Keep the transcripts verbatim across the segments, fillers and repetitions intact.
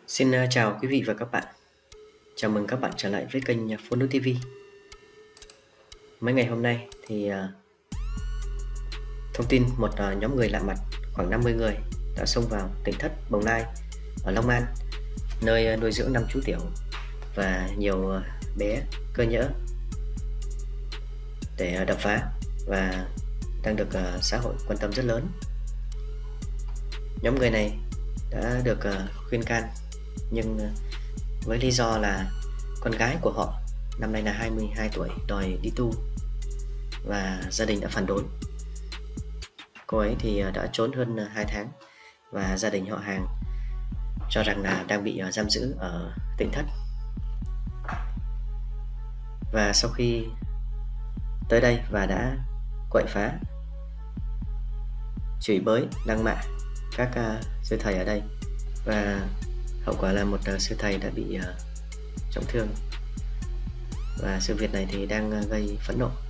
Xin ờ, chào quý vị và các bạn. Chào mừng các bạn trở lại với kênh Phone Nước ti vi. Mấy ngày hôm nay thì ờ, thông tin một ờ, nhóm người lạ mặt khoảng năm mươi người đã xông vào tỉnh thất Bồng Lai ở Long An, nơi ờ, nuôi dưỡng năm chú tiểu và nhiều ờ, bé cơ nhỡ để ờ, đập phá và đang được ờ, xã hội quan tâm rất lớn. Nhóm người này đã được ờ, khuyên can, nhưng ờ, với lý do là con gái của họ năm nay là hai mươi hai tuổi đòi đi tu và gia đình đã phản đối. Cô ấy thì đã trốn hơn hai tháng và gia đình họ hàng cho rằng là đang bị giam giữ ở tỉnh thất. Và sau khi tới đây và đã quậy phá, chửi bới, lăng mạ các uh, sư thầy ở đây, và hậu quả là một uh, sư thầy đã bị uh, trọng thương, và sự việc này thì đang uh, gây phẫn nộ.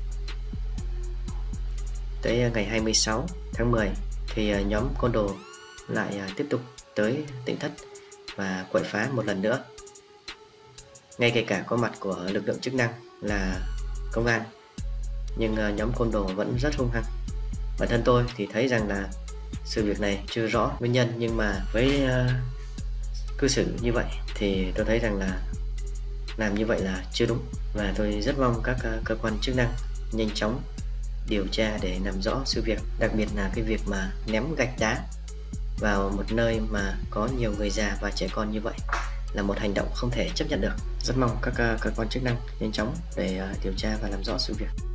Tới uh, ngày hai mươi sáu tháng mười thì uh, nhóm côn đồ lại uh, tiếp tục tới tỉnh thất và quậy phá một lần nữa. Ngay kể cả có mặt của lực lượng chức năng là công an, nhưng uh, nhóm côn đồ vẫn rất hung hăng. Bản thân tôi thì thấy rằng là sự việc này chưa rõ nguyên nhân, nhưng mà với uh, cư xử như vậy thì tôi thấy rằng là làm như vậy là chưa đúng, và tôi rất mong các uh, cơ quan chức năng nhanh chóng điều tra để làm rõ sự việc, đặc biệt là cái việc mà ném gạch đá vào một nơi mà có nhiều người già và trẻ con như vậy là một hành động không thể chấp nhận được. Rất mong các uh, cơ quan chức năng nhanh chóng để uh, điều tra và làm rõ sự việc.